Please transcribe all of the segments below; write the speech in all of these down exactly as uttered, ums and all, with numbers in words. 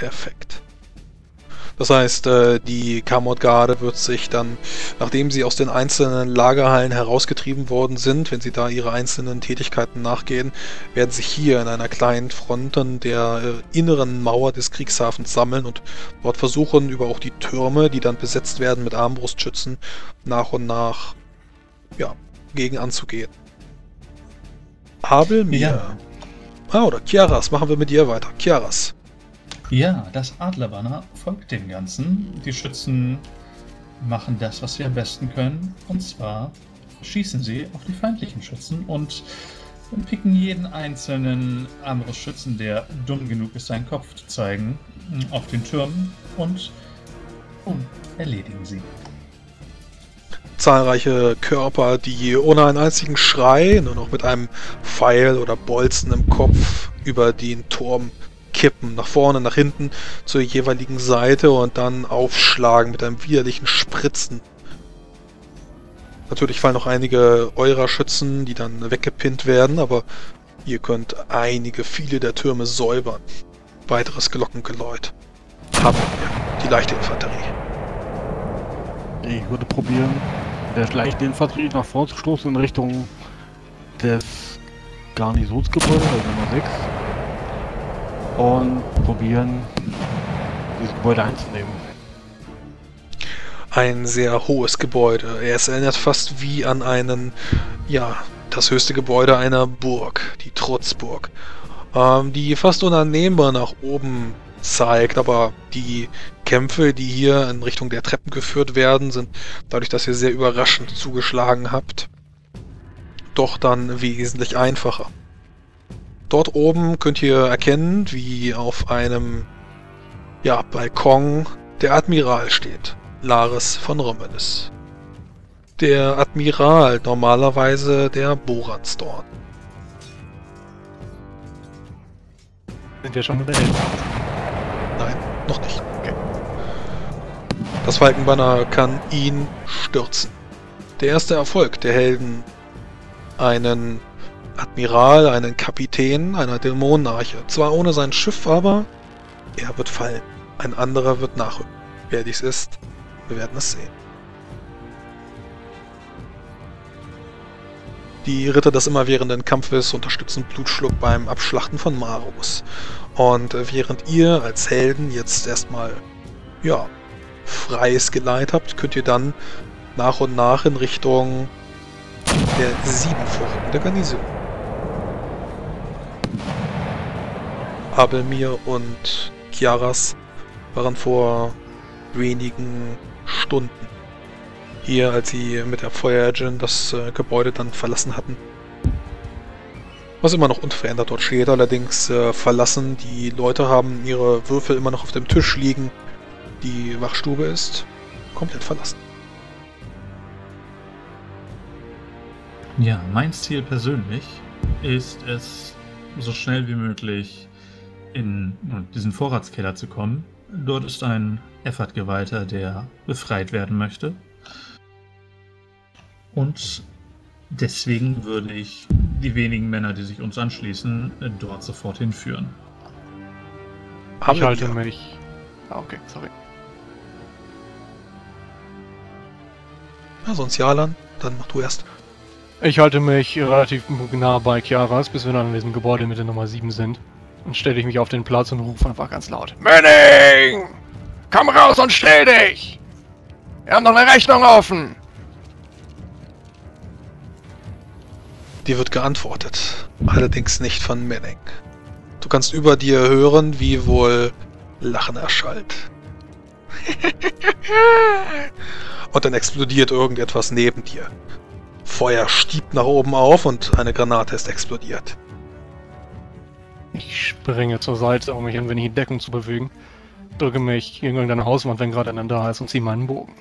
Perfekt. Das heißt, äh, die Kammergarde wird sich dann, nachdem sie aus den einzelnen Lagerhallen herausgetrieben worden sind, wenn sie da ihre einzelnen Tätigkeiten nachgehen, werden sich hier in einer kleinen Front an der äh, inneren Mauer des Kriegshafens sammeln und dort versuchen, über auch die Türme, die dann besetzt werden mit Armbrustschützen, nach und nach, ja, gegen anzugehen. Abel, mir. Ja. Ah, oder Kiaras, machen wir mit dir weiter. Kiaras. Ja, das Adlerbanner folgt dem Ganzen. Die Schützen machen das, was sie am besten können. Und zwar schießen sie auf die feindlichen Schützen und picken jeden einzelnen Armbrustschützen, der dumm genug ist, seinen Kopf zu zeigen, auf den Türmen und oh, erledigen sie. Zahlreiche Körper, die ohne einen einzigen Schrei, nur noch mit einem Pfeil oder Bolzen im Kopf über den Turm kippen, nach vorne, nach hinten, zur jeweiligen Seite und dann aufschlagen mit einem widerlichen Spritzen. Natürlich fallen noch einige eurer Schützen, die dann weggepinnt werden, aber ihr könnt einige, viele der Türme säubern. Weiteres Glockengeläut. Haben wir die leichte Infanterie. Ich würde probieren, der leichte Infanterie nach vorne zu stoßen in Richtung des Garnisonsgebäudes, also Nummer sechs. Und probieren, dieses Gebäude einzunehmen. Ein sehr hohes Gebäude. Es erinnert fast wie an einen, ja, das höchste Gebäude einer Burg, die Trutzburg, ähm, die fast unannehmbar nach oben zeigt, aber die Kämpfe, die hier in Richtung der Treppen geführt werden, sind dadurch, dass ihr sehr überraschend zugeschlagen habt, doch dann wesentlich einfacher. Dort oben könnt ihr erkennen, wie auf einem, ja, Balkon der Admiral steht. Laris von Rommelis. Der Admiral, normalerweise der Boransdorn. Sind wir schon in der Welt? Nein, noch nicht. Okay. Das Falkenbanner kann ihn stürzen. Der erste Erfolg der Helden, einen Admiral, einen Kapitän einer Dämonenarche. Zwar ohne sein Schiff, aber er wird fallen. Ein anderer wird nachrücken. Wer dies ist, wir werden es sehen. Die Ritter des immerwährenden Kampfes unterstützen Blutschluck beim Abschlachten von Maros. Und während ihr als Helden jetzt erstmal, ja, freies Geleit habt, könnt ihr dann nach und nach in Richtung der Siebenfurten der Garnison. Abelmir und Kiaras waren vor wenigen Stunden hier, als sie mit der Fire Engine das äh, Gebäude dann verlassen hatten. Was immer noch unverändert dort steht, allerdings äh, verlassen. Die Leute haben ihre Würfel immer noch auf dem Tisch liegen. Die Wachstube ist komplett verlassen. Ja, mein Ziel persönlich ist es, so schnell wie möglich in diesen Vorratskeller zu kommen. Dort ist ein Effort-Geweihter, der befreit werden möchte. Und deswegen würde ich die wenigen Männer, die sich uns anschließen, dort sofort hinführen. Ich halte mich... Ah, okay, sorry. Ja, sonst Jalan, dann mach du erst. Ich halte mich relativ nah bei Kiaras, bis wir dann in diesem Gebäude mit der Nummer sieben sind. Dann stelle ich mich auf den Platz und rufe einfach ganz laut: Mönning! Komm raus und stell dich! Wir haben noch eine Rechnung offen! Dir wird geantwortet, allerdings nicht von Manning. Du kannst über dir hören, wie wohl Lachen erschallt. Und dann explodiert irgendetwas neben dir. Feuer stiebt nach oben auf und eine Granate ist explodiert. Ich springe zur Seite, um mich ein wenig in Deckung zu bewegen. Drücke mich gegen irgendeine Hauswand, wenn gerade einer da ist, und ziehe meinen Bogen.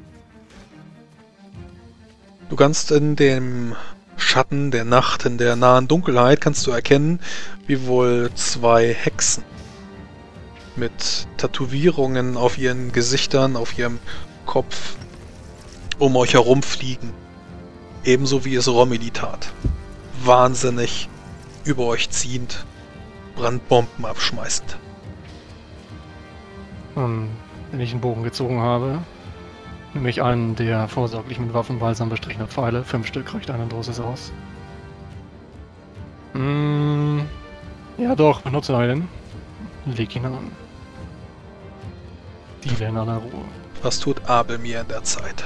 Du kannst in dem Schatten der Nacht, in der nahen Dunkelheit, kannst du erkennen, wie wohl zwei Hexen mit Tätowierungen auf ihren Gesichtern, auf ihrem Kopf um euch herum fliegen. Ebenso wie es Romilly tat. Wahnsinnig über euch ziehend, Brandbomben abschmeißend. Und wenn ich einen Bogen gezogen habe, nehme ich einen der vorsorglich mit Waffenbalsam bestrichenen Pfeile. Fünf Stück reicht ein Dosis aus. Mm, ja doch, benutze einen. Leg ihn an. Deale in aller Ruhe. Was tut Abel mir in der Zeit?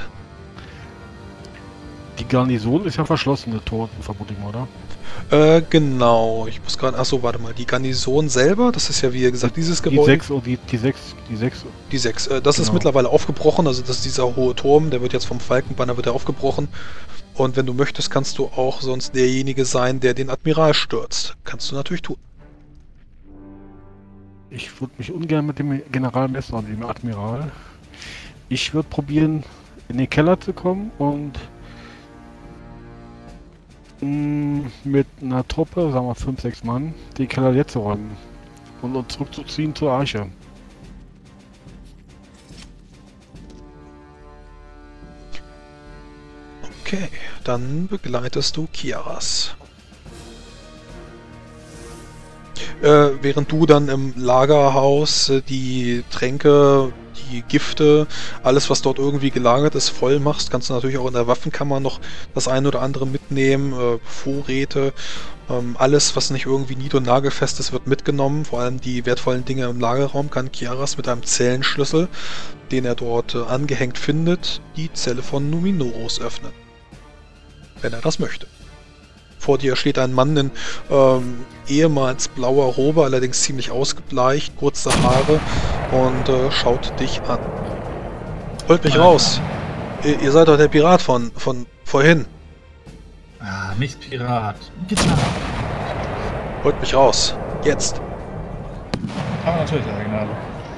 Die Garnison ist ja verschlossene Toten, vermute ich mal, oder? Äh, genau. Ich muss gerade... Achso, warte mal. Die Garnison selber, das ist ja wie gesagt dieses Die Gebäude. sechs, oh, die, die sechs, die sechs. Die sechs. Äh, das ist Genau. mittlerweile aufgebrochen. Also das ist dieser hohe Turm. Der wird jetzt vom Falkenbanner wird er aufgebrochen. Und wenn du möchtest, kannst du auch sonst derjenige sein, der den Admiral stürzt. Kannst du natürlich tun. Ich würde mich ungern mit dem General messen, also dem Admiral. Ich würde probieren, in den Keller zu kommen und mh, mit einer Truppe, sagen wir fünf, sechs Mann, den Keller leer zu räumen und uns zurückzuziehen zur Arche. Okay, dann begleitest du Kiaras. Äh, während du dann im Lagerhaus äh, die Tränke, die Gifte, alles was dort irgendwie gelagert ist, voll machst, kannst du natürlich auch in der Waffenkammer noch das ein oder andere mitnehmen, äh, Vorräte, ähm, alles was nicht irgendwie nied- und nagelfest ist, wird mitgenommen, vor allem die wertvollen Dinge im Lagerraum kann Kiaras mit einem Zellenschlüssel, den er dort äh, angehängt findet, die Zelle von Numinoros öffnen. Wenn er das möchte. Vor dir steht ein Mann in ähm, ehemals blauer Robe, allerdings ziemlich ausgebleicht, kurze Haare und äh, schaut dich an. Holt mich raus! Ihr, ihr seid doch der Pirat von, von vorhin. Ah, nicht Pirat. Getan. Holt mich raus. Jetzt. Aber natürlich, Herr Gnade.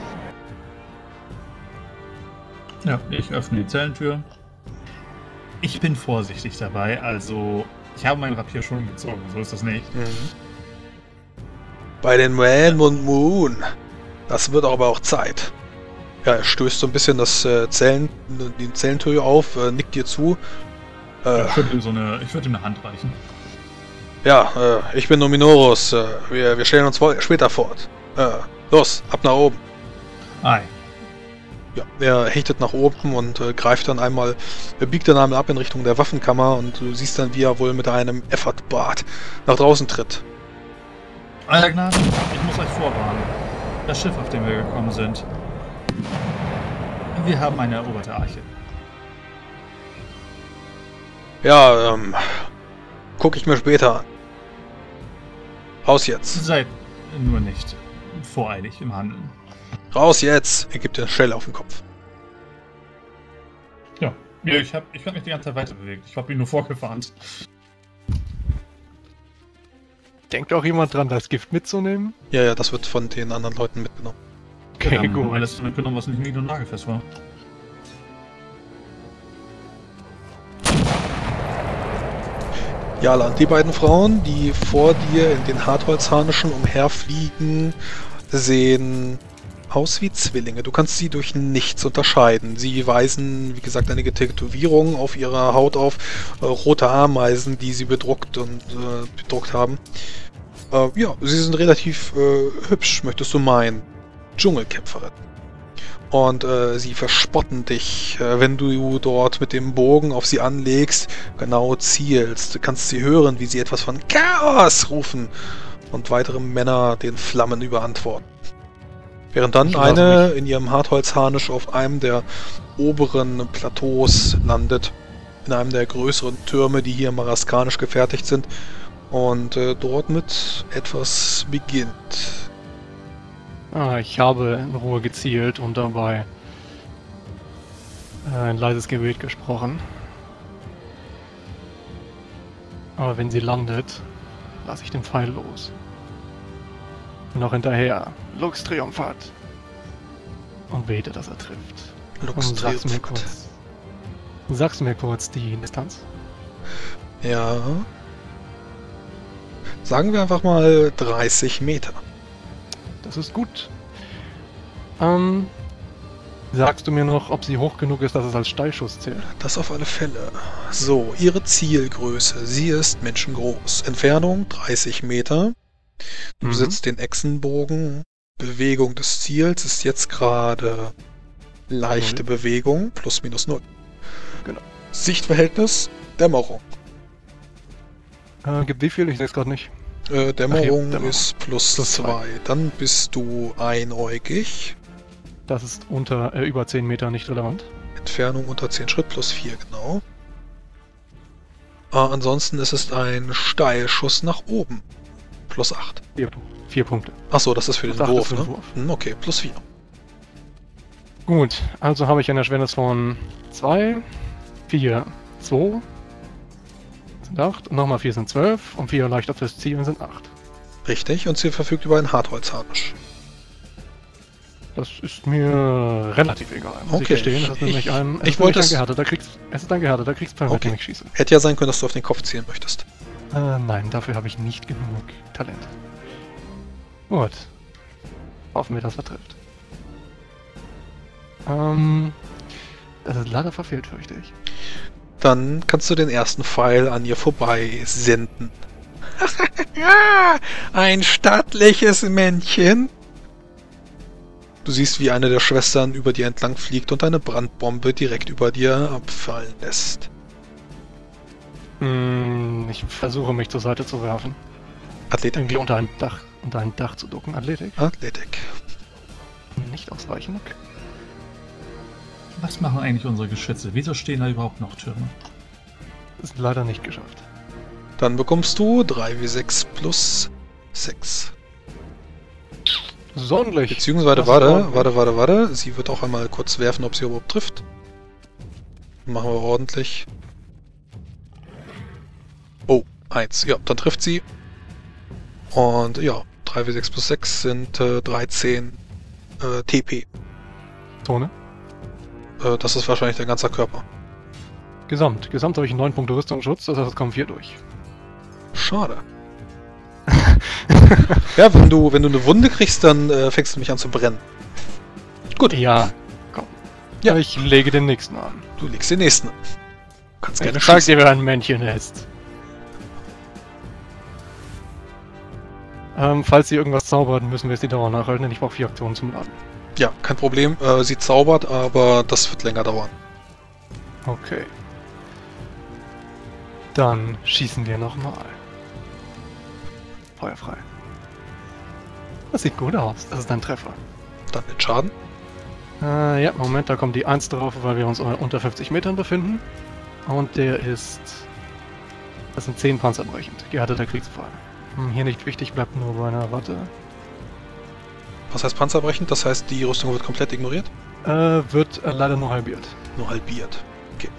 Ja, ich öffne die Zellentür. Ich bin vorsichtig dabei, also ich habe mein Rapier schon gezogen, so ist das nicht. Mhm. Bei den Man und Moon. Das wird aber auch Zeit. Ja, er stößt so ein bisschen das äh, Zellen, die Zellentür auf, äh, nickt dir zu. Äh, Ich würde ihm so eine, ich würde ihm eine Hand reichen. ja, äh, ich bin Numinoros. Äh, wir, wir stellen uns vor, später fort. Äh, los, ab nach oben. Ei. Ja, er hechtet nach oben und äh, greift dann einmal, er biegt dann einmal ab in Richtung der Waffenkammer und du siehst dann, wie er wohl mit einem Effortbart nach draußen tritt. Euer Gnaden, ich muss euch vorwarnen. Das Schiff, auf dem wir gekommen sind. Wir haben eine eroberte Arche. Ja, ähm, guck ich mir später an. Raus jetzt. Seid nur nicht voreilig im Handeln. Raus jetzt! Er gibt dir eine Schelle auf den Kopf. Ja, ja ich habe ich hab mich die ganze Zeit weiter bewegt. Ich habe ihn nur vorgewarnt. Denkt auch jemand dran, das Gift mitzunehmen? Ja, ja, das wird von den anderen Leuten mitgenommen. Okay, Wir haben gut. alles mitgenommen, was nicht nied- und nagelfest war. Jala, die beiden Frauen, die vor dir in den Hartholzharnischen umherfliegen, sehen aus wie Zwillinge. Du kannst sie durch nichts unterscheiden. Sie weisen, wie gesagt, einige Tätowierungen auf ihrer Haut auf, äh, rote Ameisen, die sie bedruckt und äh, bedruckt haben. Äh, ja, sie sind relativ äh, hübsch, möchtest du meinen. Dschungelkämpferin. Und äh, sie verspotten dich, äh, wenn du dort mit dem Bogen auf sie anlegst, genau zielst. Du kannst sie hören, wie sie etwas von Chaos rufen und weitere Männer den Flammen überantworten. Während dann Ich lasse eine in ihrem Hartholzharnisch auf einem der oberen Plateaus landet, in einem der größeren Türme, die hier maraskanisch gefertigt sind, und äh, dort mit etwas beginnt. Ah, ich habe in Ruhe gezielt und dabei äh, ein leises Gebet gesprochen. Aber wenn sie landet, lasse ich den Pfeil los. Und noch hinterher, Lux Triumphat. Und bete, dass er trifft. Lux Und sagst mir Triumphat. kurz. Sagst mir kurz die Distanz? Ja. Sagen wir einfach mal dreißig Meter. Das ist gut. Ähm, sagst du mir noch, ob sie hoch genug ist, dass es als Steilschuss zählt? Das auf alle Fälle. So, ihre Zielgröße. Sie ist menschengroß. Entfernung dreißig Meter. Du Mhm. besitzt den Echsenbogen. Bewegung des Ziels ist jetzt gerade leichte Null. Bewegung, plus minus null. Genau. Sichtverhältnis, Dämmerung. Äh, gibt wie viel? Ich sehe es gerade nicht. Äh, Dämmerung, Dämmerung. ist plus Plus zwei. zwei. Dann bist du einäugig. Das ist unter äh, über zehn Meter nicht relevant. Entfernung unter zehn Schritt, plus vier, genau. Äh, ansonsten ist es ein Steilschuss nach oben. Plus acht. Vier, vier Punkte. Achso, das ist für Plus den acht Wurf, ist für ne? den Wurf. Hm, okay, plus vier. Gut, also habe ich eine Erschwernis von zwei, vier, zwei, sind acht, und nochmal vier sind zwölf, und vier leichter fürs Zielen sind acht. Richtig, und sie verfügt über einen Hartholzharnisch. Das ist mir relativ egal, muss Okay, ich gestehen. Das ist ich- nämlich ein, es ich ist wollte nämlich es- ein gehärteter Kriegs, es ist ein gehärteter Kriegspfeil, mit Okay. dem ich schieße. Hätte ja sein können, dass du auf den Kopf zielen möchtest. Äh, nein, dafür habe ich nicht genug Talent. Gut. Hoffen wir, dass er trifft. Ähm, das ist leider verfehlt, fürchte ich. Dann kannst du den ersten Pfeil an ihr vorbei senden. Ein stattliches Männchen. Du siehst, wie eine der Schwestern über dir entlang fliegt und eine Brandbombe direkt über dir abfallen lässt. Hm, ich versuche mich zur Seite zu werfen. Athletik. Irgendwie unter ein Dach, unter ein Dach zu ducken. Athletik. Athletik. Nicht ausweichen, okay. Was machen eigentlich unsere Geschütze? Wieso stehen da überhaupt noch Türme? Ist leider nicht geschafft. Dann bekommst du drei W sechs plus sechs. Sonderlich. Beziehungsweise, Das ist warte, ordentlich. warte, warte, warte. Sie wird auch einmal kurz werfen, ob sie überhaupt trifft. Machen wir ordentlich. Oh, eins. Ja, dann trifft sie. Und ja, drei W sechs plus sechs sind äh, dreizehn äh, T P. Zone. Äh, das ist wahrscheinlich dein ganzer Körper. Gesamt. Gesamt habe ich neun Punkte Rüstungsschutz, das heißt, es kommen vier durch. Schade. Ja, wenn du, wenn du eine Wunde kriegst, dann äh, fängst du mich an zu brennen. Gut. Ja, komm. Ja. Ja. Ich lege den nächsten an. Du legst den nächsten an. Du kannst gerne Ich sag schießen. dir, wer ein Männchen ist. Ähm, falls sie irgendwas zaubert, müssen wir jetzt die Dauer nachhalten, denn ich brauche vier Aktionen zum Laden. Ja, kein Problem. Äh, sie zaubert, aber das wird länger dauern. Okay. Dann schießen wir nochmal. Feuer frei. Das sieht gut aus. Das ist ein Treffer. Dann den Schaden. Äh, ja, Moment, da kommt die eins drauf, weil wir uns unter fünfzig Metern befinden. Und der ist... Das sind zehn panzerbrechend. Gehärteter Kriegspfeil. Hm, hier nicht wichtig, bleibt nur bei einer Watte. Was heißt panzerbrechend? Das heißt, die Rüstung wird komplett ignoriert? Äh, wird äh, leider nur halbiert. Nur halbiert. Okay.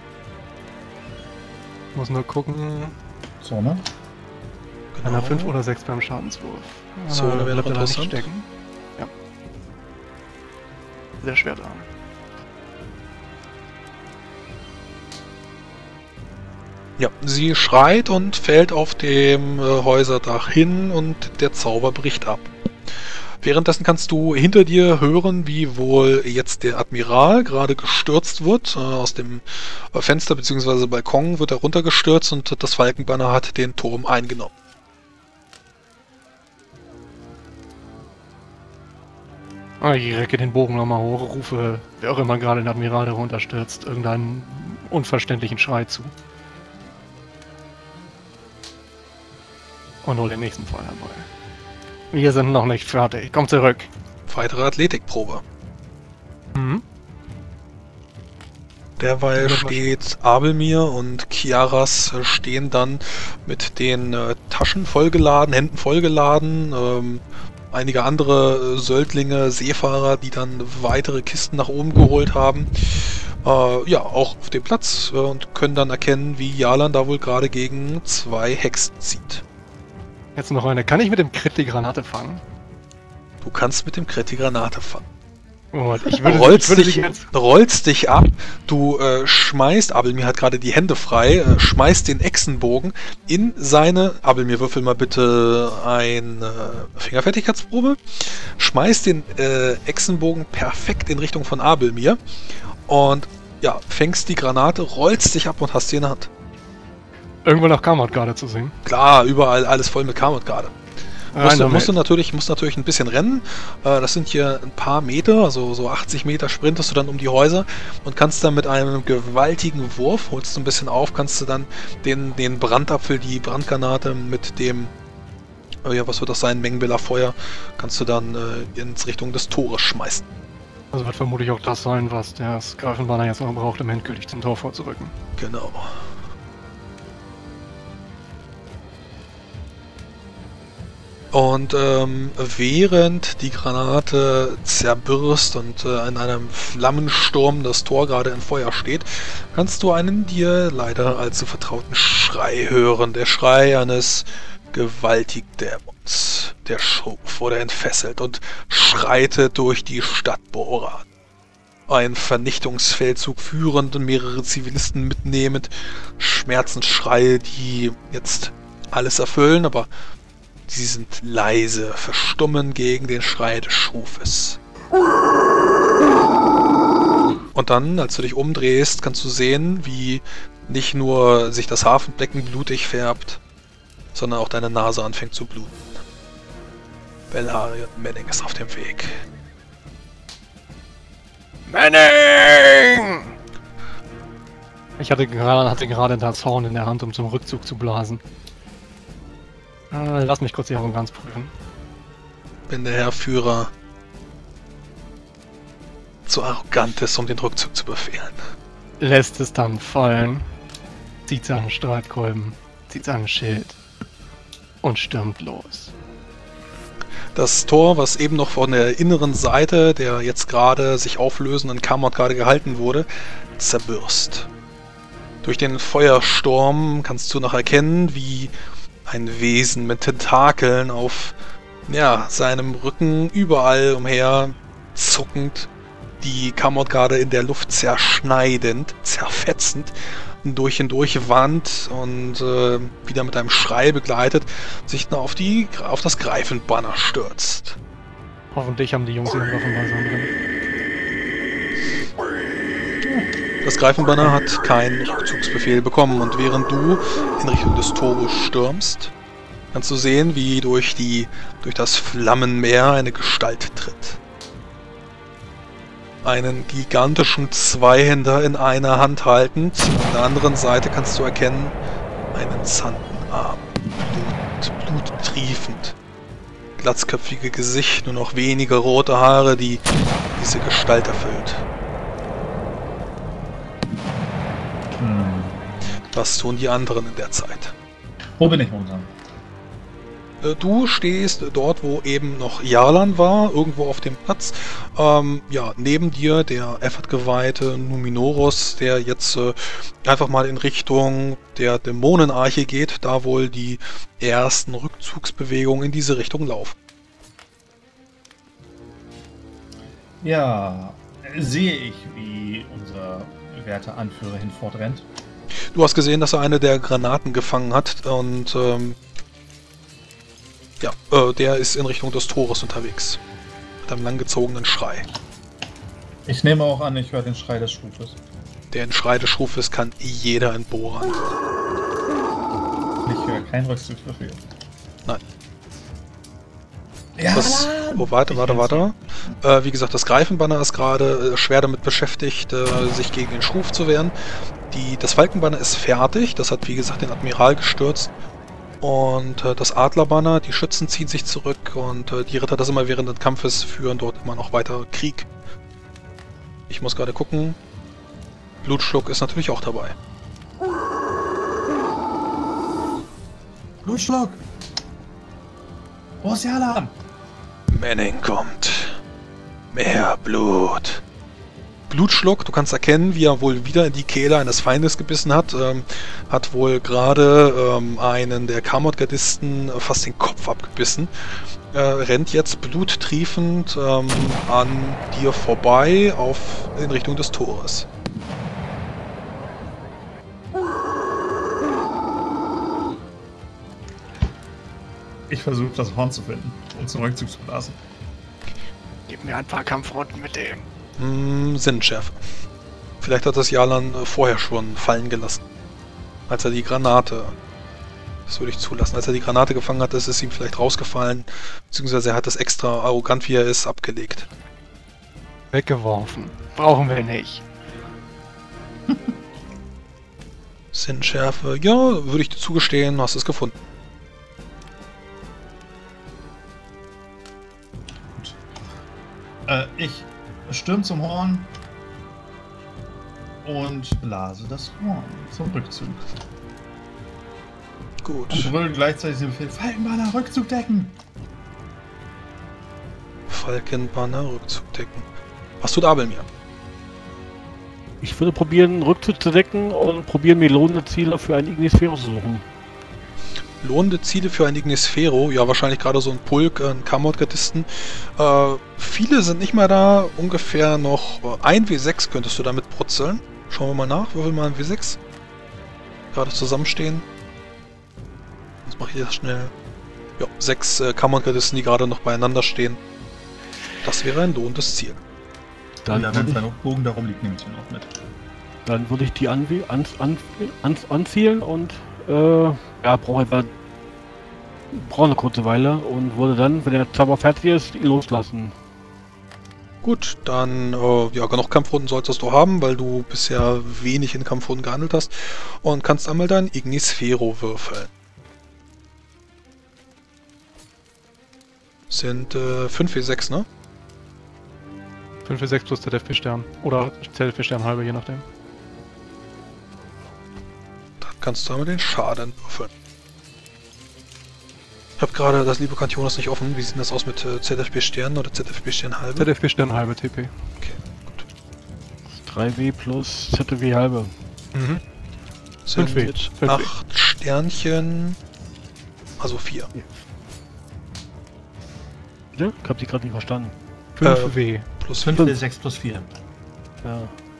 Muss nur gucken, Zone? einer fünf oder sechs beim Schadenswurf. Zone Äh, wäre noch bleibt er da nicht interessant. stecken. Ja. Sehr schwer da. Ja, sie schreit und fällt auf dem äh, Häuserdach hin und der Zauber bricht ab. Währenddessen kannst du hinter dir hören, wie wohl jetzt der Admiral gerade gestürzt wird. Äh, aus dem äh, Fenster bzw. Balkon wird er runtergestürzt und das Falkenbanner hat den Turm eingenommen. Ah, ich recke den Bogen nochmal hoch, rufe, wer auch immer gerade den Admiral herunterstürzt, irgendeinen unverständlichen Schrei zu. Und hol den nächsten Pfeil herbei. Wir sind noch nicht fertig. Komm zurück. Weitere Athletikprobe. Mhm. Derweil Ja, steht Abelmir und Kiaras äh, stehen dann mit den äh, Taschen vollgeladen, Händen vollgeladen. Ähm, einige andere äh, Söldlinge, Seefahrer, die dann weitere Kisten nach oben geholt haben. Äh, ja, auch auf dem Platz äh, und können dann erkennen, wie Jalan da wohl gerade gegen zwei Hexen zieht. Jetzt noch eine. Kann ich mit dem Crit die Granate fangen? Du kannst mit dem Crit die Granate fangen. Oh, ich Du würde, rollst, ich würde dich, die jetzt... rollst dich ab, du äh, schmeißt, Abelmir hat gerade die Hände frei, äh, schmeißt den Echsenbogen in seine, Abelmir, würfel mal bitte eine Fingerfertigkeitsprobe, schmeißt den äh, Echsenbogen perfekt in Richtung von Abelmir und ja, fängst die Granate, rollst dich ab und hast sie in der Hand. Irgendwo nach Kamot gerade zu singen. Klar, überall alles voll mit Kamot gerade. Musst du, damit. musst du natürlich, musst natürlich ein bisschen rennen. Äh, das sind hier ein paar Meter, also so achtzig Meter sprintest du dann um die Häuser und kannst dann mit einem gewaltigen Wurf, holst du ein bisschen auf, kannst du dann den, den Brandapfel, die Brandgranate mit dem, oh ja, was wird das sein, Mengenbiller Feuer, kannst du dann äh, ins Richtung des Tores schmeißen. Also wird vermutlich auch das sein, was der Greifenbanner jetzt noch braucht, um endgültig zum Tor vorzurücken. Genau. Und ähm, während die Granate zerbürst und äh, in einem Flammensturm das Tor gerade in Feuer steht, kannst du einen dir leider allzu vertrauten Schrei hören. Der Schrei eines gewaltigen Dämons. Der Schurf wurde entfesselt und schreitet durch die Stadt Boran. Ein Vernichtungsfeldzug führend und mehrere Zivilisten mitnehmend. Schmerzensschreie, die jetzt alles erfüllen, aber sie sind leise, verstummen gegen den Schrei des Schrufes. Und dann, als du dich umdrehst, kannst du sehen, wie nicht nur sich das Hafenbecken blutig färbt, sondern auch deine Nase anfängt zu bluten. Belarion Manning ist auf dem Weg. Manning! Ich hatte gerade, hatte gerade das Horn in der Hand, um zum Rückzug zu blasen. Äh, lass mich kurz die Arroganz prüfen. Wenn der Herr Führer zu arrogant ist, um den Rückzug zu befehlen. Lässt es dann fallen, zieht seinen Streitkolben, zieht seinen Schild und stürmt los. Das Tor, was eben noch von der inneren Seite der jetzt gerade sich auflösenden Kammer gerade gehalten wurde, zerbürst. Durch den Feuersturm kannst du noch erkennen, wie ein Wesen mit Tentakeln auf ja, seinem Rücken überall umher zuckend, die Kammer gerade in der Luft zerschneidend, zerfetzend, durch und durch Wand und äh, wieder mit einem Schrei begleitet, sich dann auf, die, auf das Greifenbanner stürzt. Hoffentlich haben die Jungs ihre Waffenhäuser drin. Das Greifenbanner hat keinen Rückzugsbefehl bekommen und während du in Richtung des Tores stürmst, kannst du sehen, wie durch, die, durch das Flammenmeer eine Gestalt tritt. Einen gigantischen Zweihänder in einer Hand haltend, an der anderen Seite kannst du erkennen, einen Zandenarm, Blut, bluttriefend, glatzköpfige Gesicht, nur noch wenige rote Haare, die diese Gestalt erfüllt. Hm. Was tun die anderen in der Zeit? Wo bin ich momentan? Du stehst dort, wo eben noch Jarlan war, irgendwo auf dem Platz. Ähm, ja, neben dir der Effort-geweihte Numinorus, der jetzt äh, einfach mal in Richtung der Dämonenarche geht, da wohl die ersten Rückzugsbewegungen in diese Richtung laufen. Ja, sehe ich, wie unser werter Anführer hinfort rennt. Du hast gesehen, dass er eine der Granaten gefangen hat und ähm, ja, äh, der ist in Richtung des Tores unterwegs. Mit einem langgezogenen Schrei. Ich nehme auch an, ich höre den Schrei des Schrufes. Den Schrei des Schrufes kann jeder in Boran. Ich höre keinen Rückzugsbefehl. Nein. Ja, Das, oh, warte, warte, warte. Äh, wie gesagt, das Greifenbanner ist gerade äh, schwer damit beschäftigt, äh, sich gegen den Schruf zu wehren. Die, das Falkenbanner ist fertig. Das hat, wie gesagt, den Admiral gestürzt. Und äh, das Adlerbanner, die Schützen ziehen sich zurück und äh, die Ritter, das immer während des Kampfes, führen dort immer noch weiter Krieg. Ich muss gerade gucken. Blutschluck ist natürlich auch dabei. Blutschluck! Wo ist der Alarm? Manning kommt. Mehr Blut. Blutschluck, du kannst erkennen, wie er wohl wieder in die Kehle eines Feindes gebissen hat. Ähm, hat wohl gerade ähm, einen der Kammergardisten äh, fast den Kopf abgebissen. Äh, rennt jetzt bluttriefend ähm, an dir vorbei auf, in Richtung des Tores. Ich versuche das Horn zu finden und zum Rückzug zu blasen. Gib mir ein paar Kampfrunden mit dem. Hm, Sinnschärfe. Vielleicht hat das Jarlan äh, vorher schon fallen gelassen, als er die Granate Das würde ich zulassen. Als er die Granate gefangen hat, ist es ihm vielleicht rausgefallen, beziehungsweise er hat das extra arrogant, wie er ist, abgelegt. Weggeworfen. Brauchen wir nicht. Sinnschärfe, ja, würde ich dir zugestehen, hast es gefunden. Gut. Äh, ich stürme zum Horn und blase das Horn zum Rückzug. Gut. Und brülle gleichzeitig den Befehl, Falkenbanner, Rückzug decken! Falkenbanner, Rückzug decken. Was tut Abelmir? Ich würde probieren, Rückzug zu decken und probieren, mir lohnende Ziele für ein Ignisphero zu suchen. Lohnende Ziele für ein Ignisphero? Ja, wahrscheinlich gerade so ein Pulk, ein Kammergardisten. Äh, viele sind nicht mehr da. Ungefähr noch ein W sechs könntest du damit brutzeln. Schauen wir mal nach. Würfel mal ein W sechs. Gerade zusammenstehen. Jetzt mache ich das schnell. Ja, sechs äh, Kammergardisten, die gerade noch beieinander stehen. Das wäre ein lohnendes Ziel. Dann ja, wenn es noch Bogen darum liegt, nehme ich ihn auch mit. Dann würde ich die an, an, an, an, anzielen und äh, ja, brauche etwa brauche eine kurze Weile und würde dann, wenn der Zauber fertig ist, ihn loslassen. Gut, dann äh, ja, genug Kampfrunden solltest du haben, weil du bisher wenig in Kampfrunden gehandelt hast und kannst einmal dein Ignisphero würfeln. Sind äh, fünf W sechs, ne? fünf W sechs plus Z F P-Stern. Oder Z F P-Stern halber, je nachdem. Dann kannst du einmal den Schaden würfeln. Ich habe gerade das liebe Jonas nicht offen. Wie sieht das aus mit äh, Z F P-Sternen oder Z F P-Stern halbe? Z F P-Stern halbe T P. Okay, gut. drei W plus Z F W halbe. Mhm. Sind fünf W. acht Sternchen. Also vier. Ja, ich habe sie gerade nicht verstanden. fünf W. Plus fünf vier. W sechs plus vier. Ja.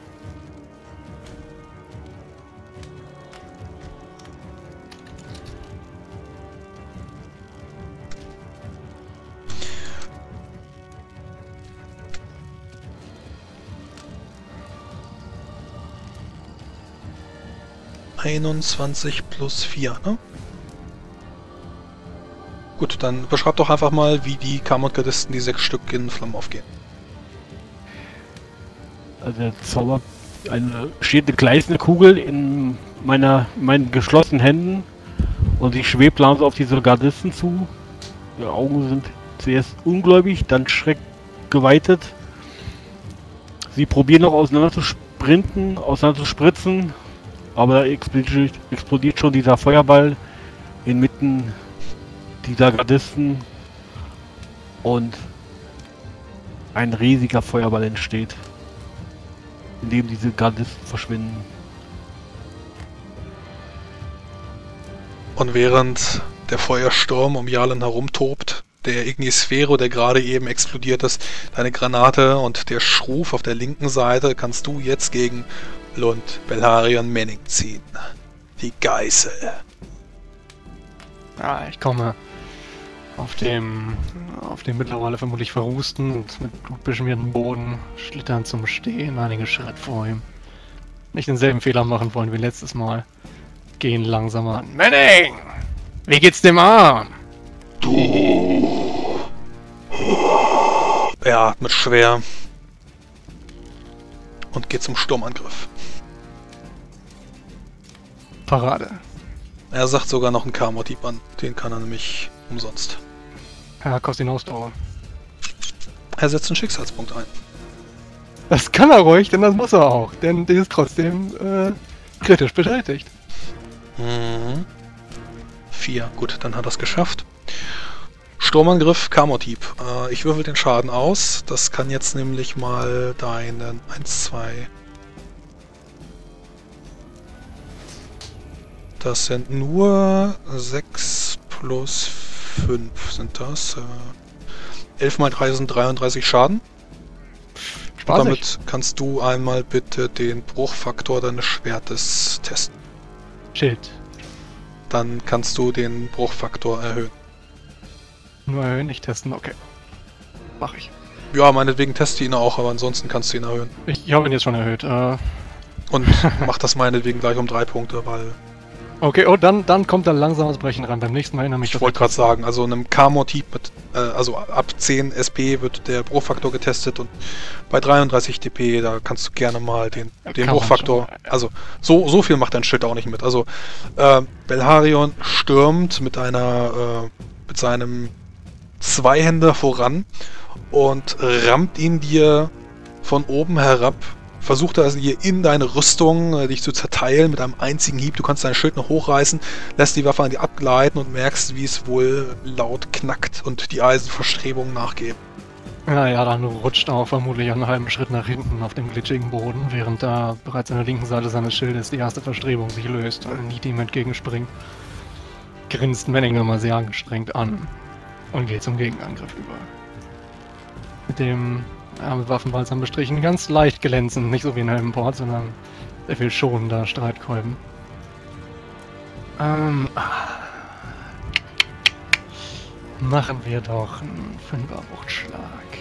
einundzwanzig plus vier, ne? Gut, dann beschreib doch einfach mal, wie die Kammergardisten, die sechs Stück in Flammen aufgehen. Also der Zauber, eine steht eine gleißende Kugel in meiner meinen geschlossenen Händen und ich schwebt langsam auf diese Gardisten zu. Die Augen sind zuerst ungläubig, dann schreck geweitet. Sie probieren noch auseinander zu sprinten, auseinander zu spritzen, aber da explodiert, explodiert schon dieser Feuerball inmitten dieser Gardisten und ein riesiger Feuerball entsteht, in dem diese Gardisten verschwinden. Und während der Feuersturm um Jalen herumtobt, der Ignisphero, der gerade eben explodiert ist, deine Granate und der Schruf auf der linken Seite, kannst du jetzt gegen Lund Belharion Manning ziehen. Die Geißel. Ah, ich komme auf dem, auf dem mittlerweile vermutlich verrußten und mit blutbeschmierten Boden schlittern zum Stehen einige Schritt vor ihm. Nicht denselben Fehler machen wollen wie letztes Mal. Gehen langsam an. Manning! Wie geht's dem Arm? Du. Er atmet schwer und geht zum Sturmangriff. Parade. Er sagt sogar noch einen Karma-Dieb an. Den kann er nämlich umsonst. Ja, kostet ihn Ausdauer. Er setzt einen Schicksalspunkt ein. Das kann er ruhig, denn das muss er auch. Denn der ist trotzdem äh, kritisch betätigt. Mhm. Vier. Gut, dann hat er es geschafft. Sturmangriff, Kammerdieb. Äh, ich würfel den Schaden aus. Das kann jetzt nämlich mal deinen eins, zwei. Das sind nur sechs plus fünf sind das. Äh, elf mal drei sind dreiunddreißig Schaden. Spaßig. Damit kannst du einmal bitte den Bruchfaktor deines Schwertes testen. Schild. Dann kannst du den Bruchfaktor erhöhen. Nur erhöhen, nicht testen, okay. Mach ich. Ja, meinetwegen teste ihn auch, aber ansonsten kannst du ihn erhöhen. Ich, ich habe ihn jetzt schon erhöht. Äh, Und mach das meinetwegen gleich um drei Punkte, weil Okay, oh, dann, dann kommt da langsames Brechen ran. Beim nächsten Mal erinnere mich. Ich wollte gerade sagen, also einem K-Motiv mit, äh, also ab zehn S P wird der Bruchfaktor getestet und bei dreiunddreißig D P, da kannst du gerne mal den, den Kann man Bruchfaktor, schon, ja. also so, so viel macht dein Schild auch nicht mit. Also äh, Belharion stürmt mit einer, äh, mit seinem Zweihänder voran und rammt ihn dir von oben herab. Versucht er also hier in deine Rüstung äh, dich zu zerteilen mit einem einzigen Hieb. Du kannst dein Schild noch hochreißen, lässt die Waffe an dir abgleiten und merkst, wie es wohl laut knackt und die Eisenverstrebungen nachgeben. Ja, ja, dann rutscht er auch vermutlich einen halben Schritt nach hinten auf dem glitschigen Boden, während da bereits an der linken Seite seines Schildes die erste Verstrebung sich löst und Nid ihm entgegenspringt. Grinst Manning nochmal sehr angestrengt an und geht zum Gegenangriff über. Mit dem ja, mit Waffenbalsam bestrichen, ganz leicht glänzend, nicht so wie in Helmport, sondern sehr viel schonender Streitkolben. Ähm, machen wir doch einen Fünfer-Wuchtschlag.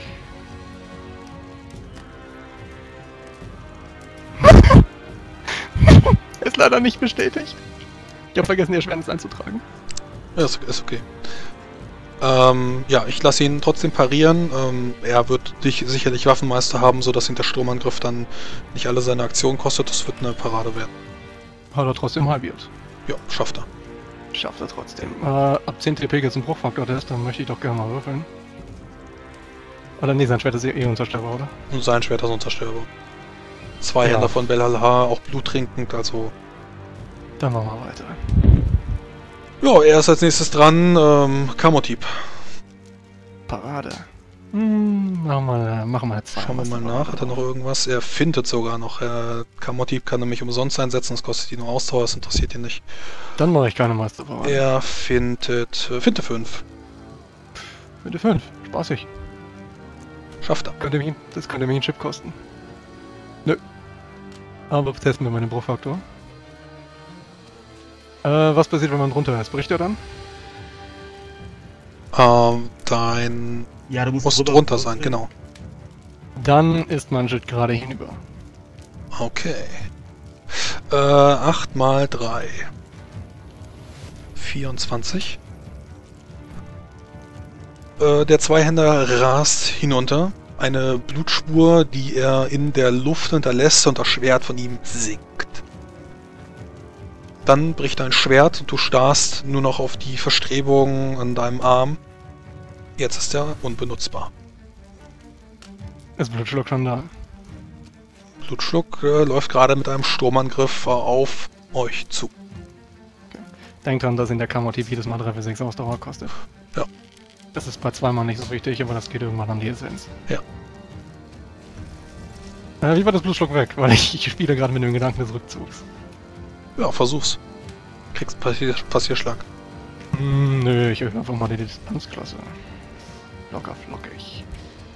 Ist leider nicht bestätigt. Ich habe vergessen, die Erschwernis einzutragen. Ja, ist, ist okay. Ähm, ja, ich lasse ihn trotzdem parieren. Ähm, er wird dich sicherlich Waffenmeister haben, sodass ihn der Sturmangriff dann nicht alle seine Aktionen kostet. Das wird eine Parade werden. Hat er trotzdem halbiert. Ja, schafft er. Schafft er trotzdem. Äh, ab zehn T P gibt es einen Bruchfaktor-Test, dann möchte ich doch gerne mal würfeln. Oder nee, sein Schwert ist eh unzerstörbar, oder? Und sein Schwert ist unzerstörbar. Zwei Ja. Händer von Belhalhar, auch bluttrinkend, also... Dann machen wir weiter. Ja, er ist als nächstes dran, ähm, Kamotip. Parade. Hm, machen wir, machen wir jetzt Schauen wir mal nach, hat er noch irgendwas? Er findet sogar noch. Äh, Kamotip kann nämlich umsonst einsetzen, das kostet ihn nur Ausdauer, das interessiert ihn nicht. Dann mache ich keine Meisterparade. Er findet, äh, Finte fünf. Bitte fünf. Spaßig. Schafft er. Könnte mich, das könnte mich einen Chip kosten. Nö. Aber testen wir mal den Bruchfaktor. Äh, was passiert, wenn man drunter ist? Bricht er dann? Ähm, dein... Ja, du musst Muss drüber- drunter sein, genau. Dann ist mein Schritt gerade hinüber. Okay. Äh, acht mal drei. vierundzwanzig. Äh, der Zweihänder rast hinunter. Eine Blutspur, die er in der Luft hinterlässt und das Schwert von ihm sinkt. Dann bricht dein Schwert und du starrst nur noch auf die Verstrebungen an deinem Arm. Jetzt ist er unbenutzbar. Ist Blutschluck schon da? Blutschluck äh, läuft gerade mit einem Sturmangriff äh, auf euch zu. Denkt dran, dass ihn der Kamotip jedes Mal drei für sechs Ausdauer kostet. Ja. Das ist bei zweimal nicht so wichtig, aber das geht irgendwann an die Essenz. Ja. Äh, wie war das Blutschluck weg? Weil ich, ich spiele gerade mit dem Gedanken des Rückzugs. Ja, versuch's. Kriegst Passier Passierschlag. Hm, nö, ich erhöhe einfach mal die Distanzklasse. Locker flockig.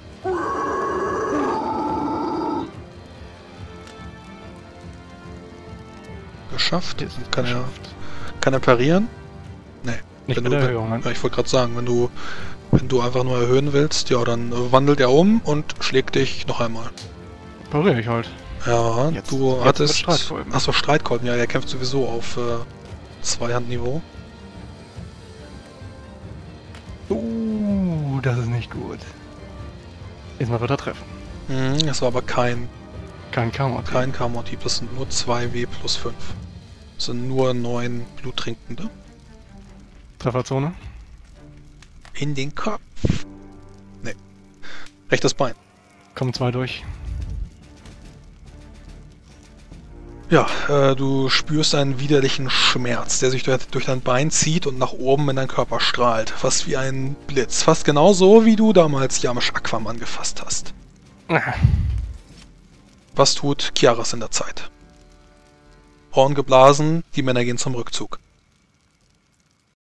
Geschafft. Ist es Kann er, geschafft. kann er parieren? Nee. Nicht Wenn mit du, der Erhöhung, wenn, ne? ja, ich wollte gerade sagen, wenn du, wenn du einfach nur erhöhen willst, ja, dann äh, wandelt er um und schlägt dich noch einmal. Pariere ich halt. Ja, Jetzt- du jetzt hattest... mit Streitkolben. Achso, Streitkolben. Ja, er kämpft sowieso auf äh, Zweihandniveau. Uh, das ist nicht gut. Diesmal wird er treffen. Mhm, das war aber kein, Kein Kamotip. kein K-Motiv. Das sind nur zwei W plus fünf. Das sind nur neun Bluttrinkende. Trefferzone. In den Kopf. Nee. Rechtes Bein. Kommen zwei durch. Ja, äh, du spürst einen widerlichen Schmerz, der sich durch, durch dein Bein zieht und nach oben in deinen Körper strahlt. Fast wie ein Blitz. Fast genauso, wie du damals Yamish Aquam angefasst hast. Ah, Was tut Kiaras in der Zeit? Horn geblasen, die Männer gehen zum Rückzug.